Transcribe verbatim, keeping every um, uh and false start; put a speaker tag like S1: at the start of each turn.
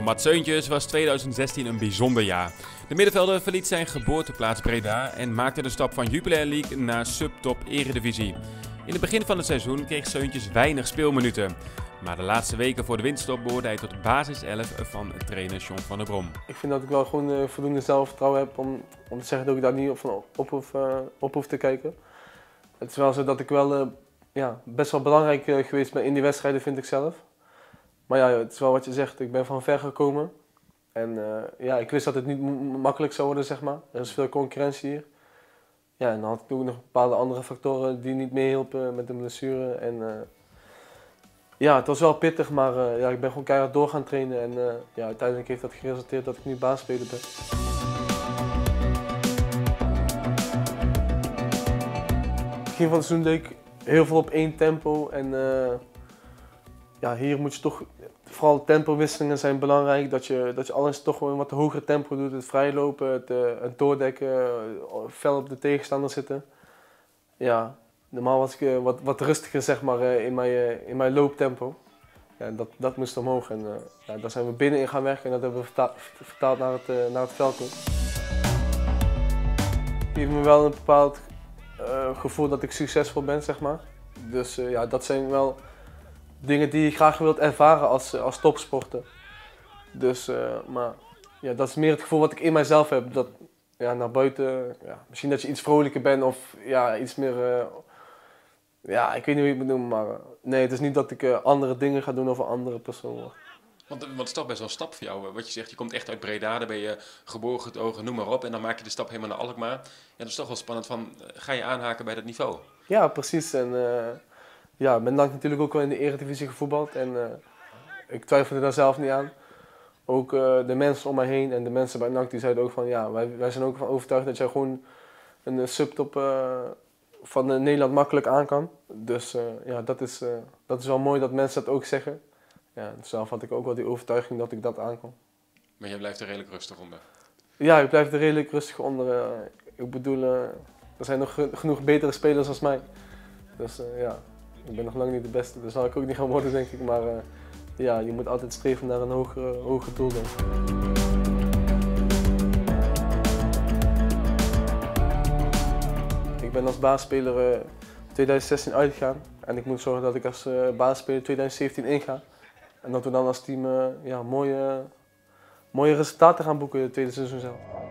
S1: Voor Mats Seuntjes was tweeduizend zestien een bijzonder jaar. De middenvelder verliet zijn geboorteplaats Breda en maakte de stap van Jupiler League naar subtop Eredivisie. In het begin van het seizoen kreeg Seuntjes weinig speelminuten. Maar de laatste weken voor de winterstop behoorde hij tot de basiself van trainer John van der Brom.
S2: Ik vind dat ik wel gewoon uh, voldoende zelfvertrouwen heb om, om te zeggen dat ik daar niet op, van op, hoef, uh, op hoef te kijken. Het is wel zo dat ik wel uh, ja, best wel belangrijk uh, geweest ben in die wedstrijden, vind ik zelf. Maar ja, het is wel wat je zegt, ik ben van ver gekomen. En uh, ja, ik wist dat het niet makkelijk zou worden, zeg maar. Er is veel concurrentie hier. Ja, en dan had ik ook nog bepaalde andere factoren die niet meehielpen met de blessure. En uh, ja, het was wel pittig, maar uh, ja, ik ben gewoon keihard door gaan trainen. En uh, ja, uiteindelijk heeft dat geresulteerd dat ik nu baasspeler ben. Het begin van het seizoen deed ik heel veel op één tempo. En uh, ja, hier moet je toch, vooral tempowisselingen zijn belangrijk. Dat je, dat je alles toch wel in wat hoger tempo doet. Het vrijlopen, het, uh, het doordekken, uh, fel op de tegenstander zitten. Ja, normaal was ik uh, wat, wat rustiger, zeg maar, uh, in, mijn, uh, in mijn looptempo. Ja, dat, dat moest omhoog en uh, ja, daar zijn we binnenin gaan werken en dat hebben we vertaald, vertaald naar, het, uh, naar het veld toe. Het geeft me wel een bepaald uh, gevoel dat ik succesvol ben, zeg maar. Dus uh, ja, dat zijn wel dingen die je graag wilt ervaren als, als topsporter. Dus, uh, maar ja, dat is meer het gevoel wat ik in mijzelf heb. Dat, ja, naar buiten, ja, misschien dat je iets vrolijker bent of ja, iets meer, uh, ja, ik weet niet hoe je het moet noemen, maar uh, nee, het is niet dat ik uh, andere dingen ga doen over andere personen.
S1: Want, want het is toch best wel een stap voor jou. Wat je zegt, je komt echt uit Breda, daar ben je geboren, getogen, noem maar op. En dan maak je de stap helemaal naar Alkmaar. Ja, dat is toch wel spannend van, ga je aanhaken bij dat niveau?
S2: Ja, precies. En uh, ja, ik ben dan natuurlijk ook wel in de Eredivisie gevoetbald. En uh, ik twijfelde daar zelf niet aan. Ook uh, de mensen om mij heen en de mensen bij N A C die zeiden ook van, ja, wij, wij zijn ook van overtuigd dat jij gewoon een uh, subtop uh, van uh, Nederland makkelijk aan kan. Dus uh, ja, dat is, uh, dat is wel mooi dat mensen dat ook zeggen. Ja, zelf had ik ook wel die overtuiging dat ik dat aan kon.
S1: Maar jij blijft er redelijk rustig onder?
S2: Ja, ik blijf er redelijk rustig onder. Uh, ik bedoel, uh, er zijn nog genoeg betere spelers als mij. Dus uh, ja, ik ben nog lang niet de beste, dus zal ik ook niet gaan worden, denk ik. Maar uh, ja, je moet altijd streven naar een hoger, hoger doel, denk ik. Ik ben als baasspeler uh, tweeduizend zestien uitgegaan. En ik moet zorgen dat ik als uh, baasspeler tweeduizend zeventien inga. En dat we dan als team uh, ja, mooie, mooie resultaten gaan boeken in het tweede seizoen zelf.